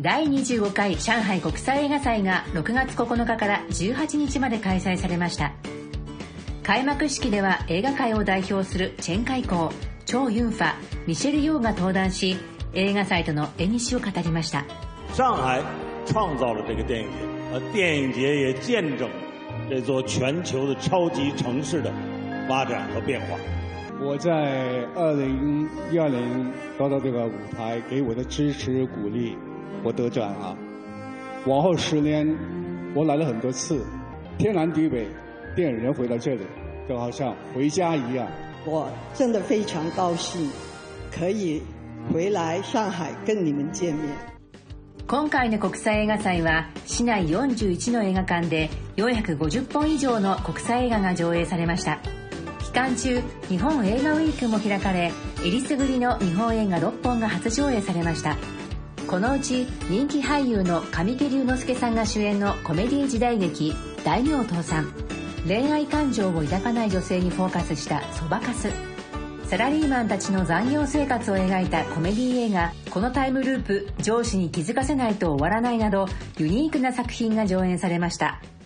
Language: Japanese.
第25回上海国際映画祭が6月9日から18日まで開催されました。開幕式では映画界を代表するチェン・カイコー、チョウ・ユンファ、ミシェル・ヨーが登壇し、映画祭との縁を語りました。 上海創造了这个电影节，电影节也见证这座全球的超级城市的发展和变化。 我在2012年得到这个舞台给我的支持鼓励，我得奖了。往后10年，我来了很多次，天南地北，电影人回到这里，就好像回家一样。 我真的非常高興可以回来上海跟你們見面。 今回の国際映画祭は市内41の映画館で450本以上の国際映画が上映されました。期間中、日本映画ウィークも開かれ、えりすぐりの日本映画6本が初上映されました。このうち人気俳優の神木隆之介さんが主演のコメディ時代劇大名倒産、恋愛感情を抱かない女性にフォーカスしたそばかす、サラリーマンたちの残業生活を描いたコメディ映画このタイムループ上司に気づかせないと終わらないなどユニークな作品が上演されました。